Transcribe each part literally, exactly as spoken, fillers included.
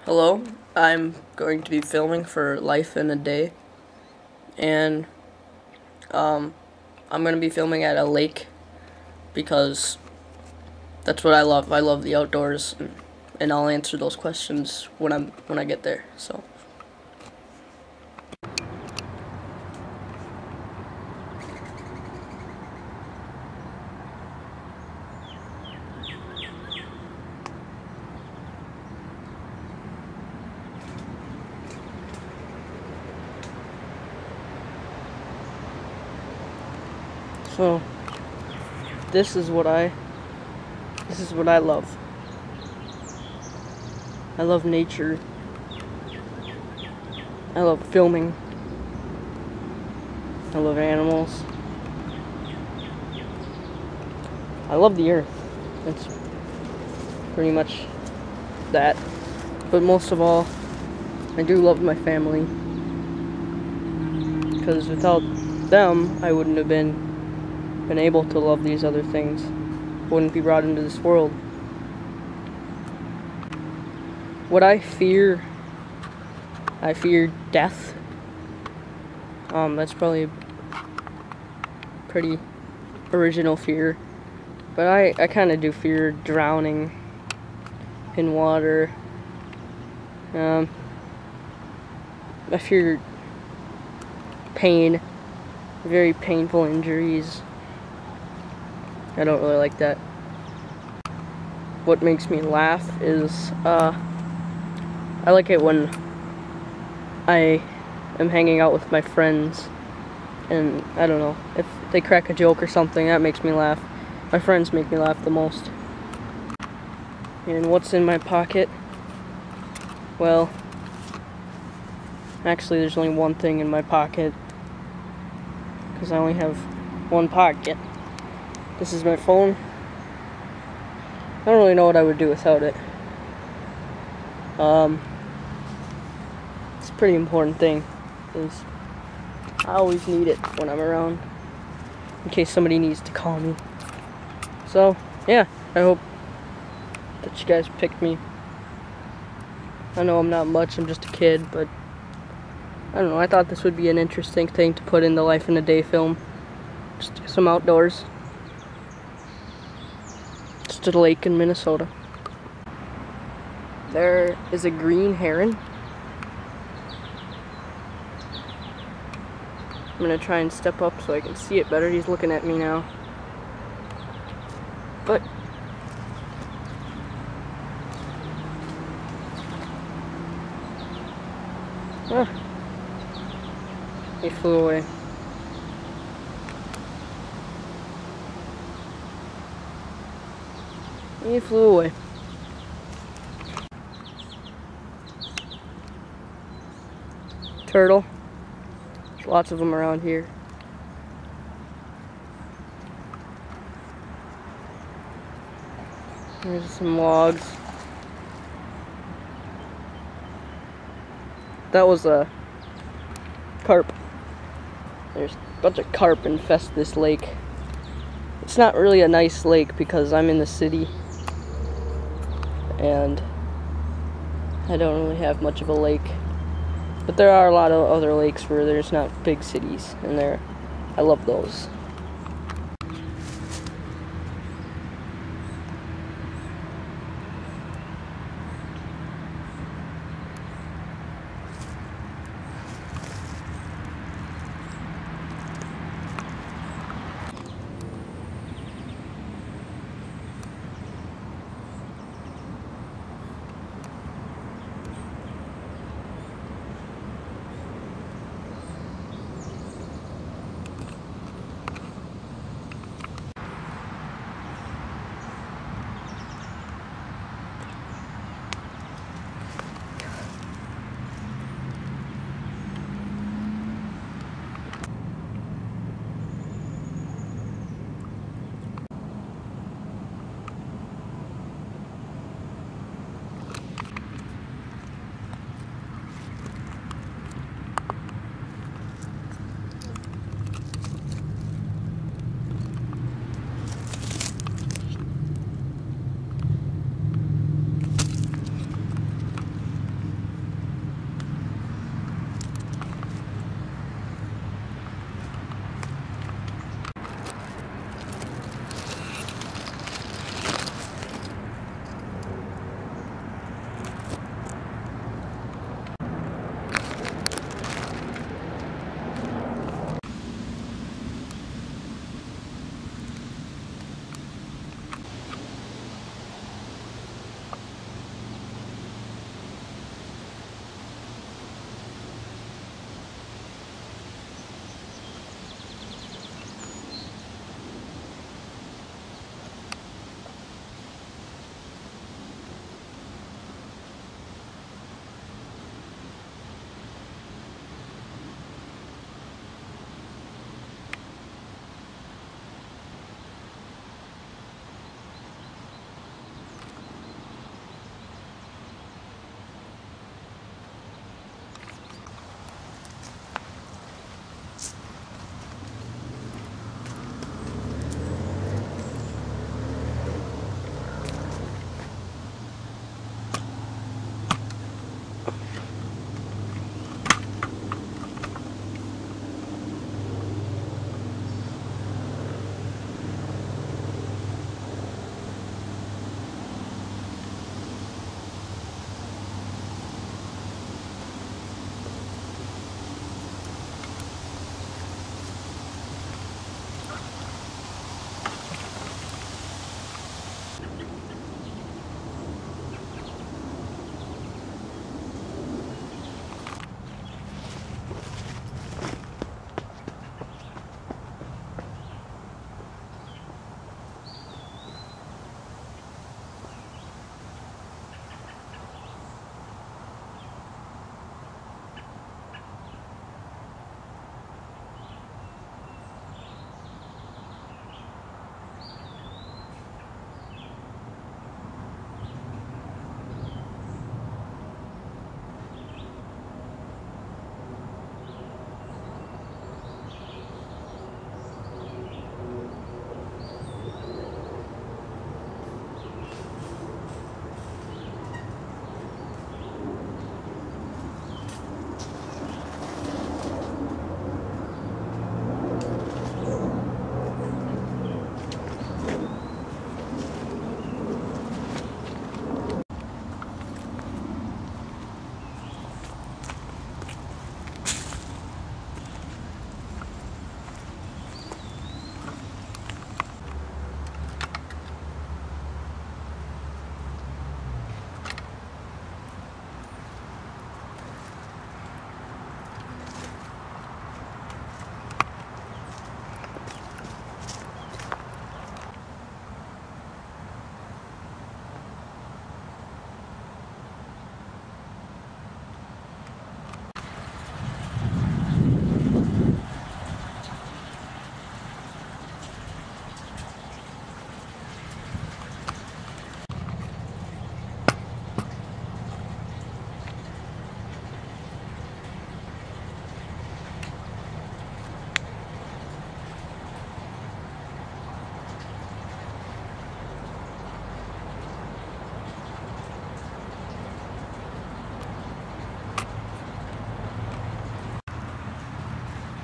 Hello, I'm going to be filming for Life in a Day, and um, I'm going to be filming at a lake because that's what I love. I love the outdoors, and, and I'll answer those questions when I'm when I get there. So. So, this is what I, this is what I love. I love nature. I love filming. I love animals. I love the earth. It's pretty much that. But most of all, I do love my family. Because without them, I wouldn't have been been able to love these other things. Wouldn't be brought into this world. What I fear, I fear death. Um, that's probably a pretty original fear. But I, I kind of do fear drowning in water. Um, I fear pain, very painful injuries. I don't really like that. What makes me laugh is, uh, I like it when I am hanging out with my friends, and I don't know, if they crack a joke or something, that makes me laugh. My friends make me laugh the most. And what's in my pocket? Well, actually there's only one thing in my pocket, because I only have one pocket. This is my phone. I don't really know what I would do without it. Um, it's a pretty important thing, because I always need it when I'm around, in case somebody needs to call me. So, yeah, I hope that you guys picked me. I know I'm not much, I'm just a kid, but I don't know, I thought this would be an interesting thing to put in the Life in a Day film. Just some outdoors. Just a lake in Minnesota. There is a green heron. I'm gonna try and step up so I can see it better. He's looking at me now. But ah, he flew away. He flew away. Turtle. There's lots of them around here. There's some logs. That was a carp. There's a bunch of carp infest this lake. It's not really a nice lake because I'm in the city and I don't really have much of a lake. But there are a lot of other lakes where there's not big cities, and there, I love those.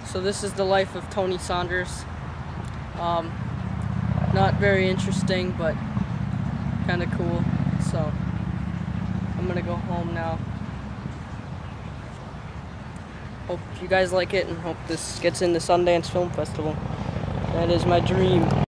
So this is the life of Tony Saunders. Um, not very interesting, but kind of cool. So I'm gonna go home now. Hope you guys like it and hope this gets into Sundance Film Festival. That is my dream.